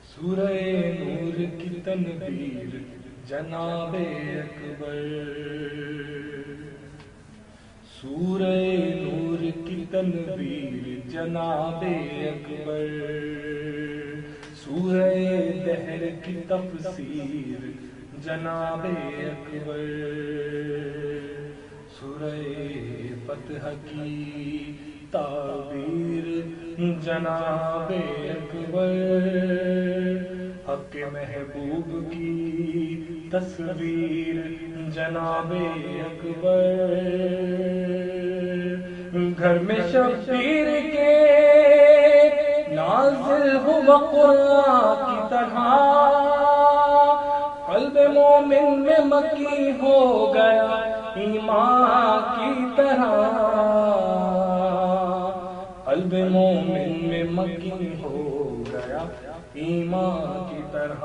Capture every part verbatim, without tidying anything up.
سورہ نور کی تنویر جناب اکبر، سورہ نور کی تنویر جناب اکبر، سورہ دہر کی تفسیر جناب اکبر، سورہ فتح کی تعبیر جناب اکبر، حق محبوب کی تصویر جناب اکبر، گھر میں شبیر کے نازل ہوا قرآن کی طرح، قلب مومن میں مکی ہو گیا ایمان کی طرح، قلب مومن میں مکی ہو گیا ایمان کی طرح،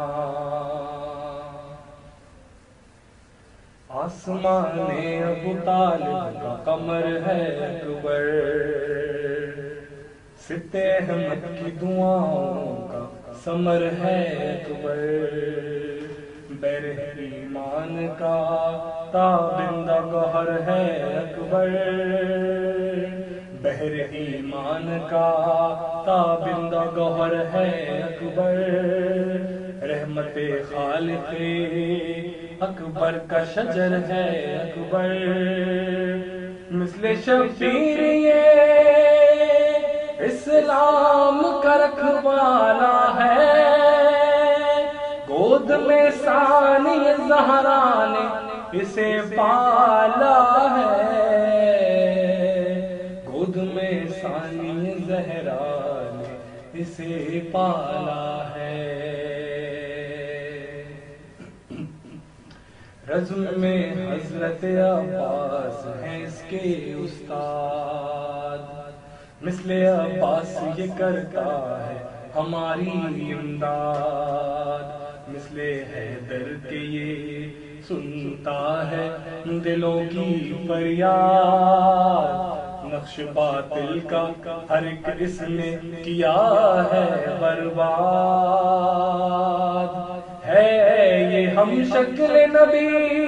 آسمان ابو طالب کا قمر ہے اکبر، ست احمد کی دعاؤں کا ثمر ہے اکبر، بیر ایمان کا تابندہ گوہر ہے اکبر، بحر ایمان کا تابندہ گوہر ہے اکبر، رحمت خالق اکبر کا شجر ہے اکبر، مثل شبیر یہ اسلام کا رکھوالا ہے، گود میں ثانی زہرا نے اسے پالا ہے، گود میں ثانی زہرا نے اسے پالا ہے، رزم میں حضرت عباس ہیں اس کے استاد، مثل عباس یہ کرتا ہے ہماری امداد، مثل حیدر کے یہ سنتا ہے دلوں کی فریاد، نقش باطل کا ہر ایک اس نے کیا ہے برباد، ہے یہ ہم شکل نبی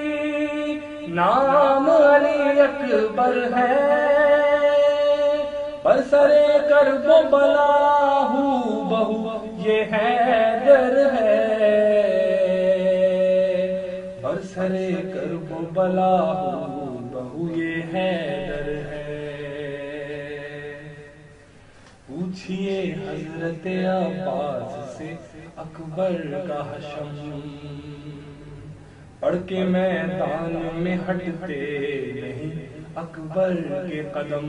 نام علی اکبر ہے، برسرے کرب و بلا ہو بہو یہ حیدر ہے، برسرے کرب و بلا ہو بہو یہ حیدر ہے، پوچھئے حضرت عباس سے اکبر کا حشم، پڑھ کے میدان میں ہٹتے نہیں اکبر کے قدم،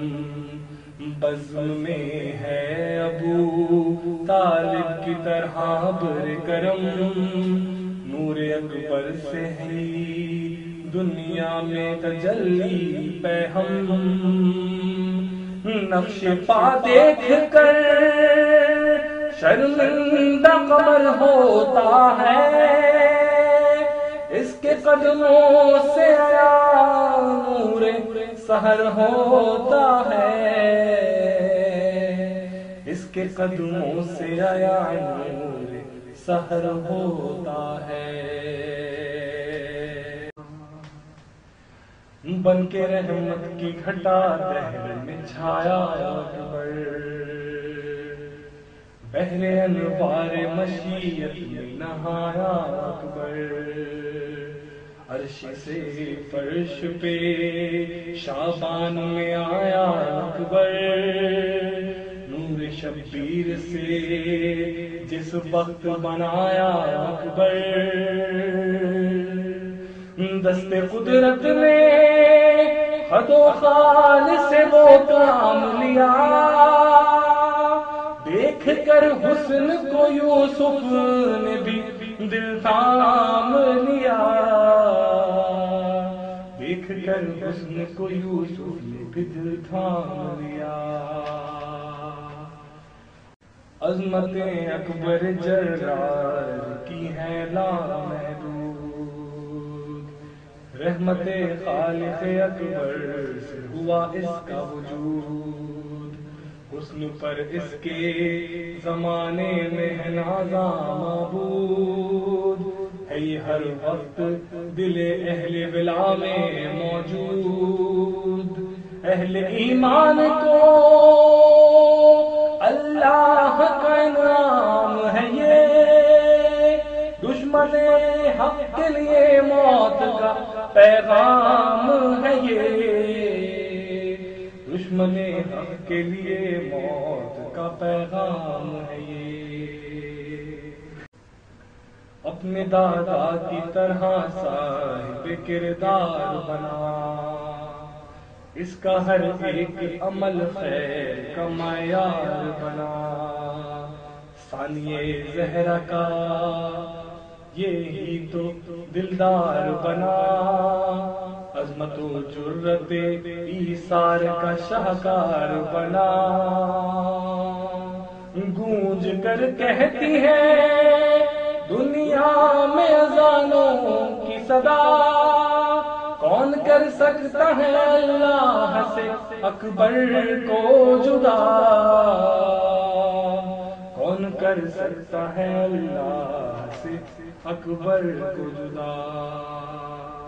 بزم میں ہے ابو طالب کی طرح بر کرم، نور اکبر سے ہی دنیا میں تجلی پہ ہم، نقش پا دیکھ کر شرمندہ قمر ہوتا ہے، اس کے قدموں سے آیا نور سحر ہوتا ہے، اس کے قدموں سے آیا نور سحر ہوتا ہے، بن کے رحمت کی گھٹا دہر میں چھایا اکبر، بحر انوار مشیت میں نہایا اکبر، عرش سے فرش پہ شابان میں آیا اکبر، نور شبیر سے جس وقت بنایا اکبر، دست قدرت نے خد و خال سے وہ کام لیا، دیکھ کر حسن کو یوسف نے بھی دل تھام لیا، دیکھ کر حسن کو یوسف نے بھی دل تھام لیا، عظمت اکبر جرار کی ہے لامحدود، رحمت خالق اکبر سے ہوا اس کا وجود، حسن پر اس کے زمانے میں ہے نازا معبود، ہے یہ ہر وقت دل اہل ولا میں موجود، اہل ایمان کو اللہ کا انعام ہے یہ، دشمن حق کے لیے موت کا پیغام ہے یہ، دشمن حق کے لیے موت کا پیغام ہے یہ۔ اپنے دادا کی طرح صاحب کردار بنا، اس کا ہر ایک عمل خیر کا معیار بنا، ثانیہ زہرا کا یہی تو دلدار بنا، عظمت و جرت ایثار کا شاہکار بنا، گونج کر کہتی ہے دنیا میں اذانوں کی صدا، کون کر سکتا ہے اللہ سے اکبر کو جدا، کون کر سکتا ہے اللہ سے اکبر کو جدا۔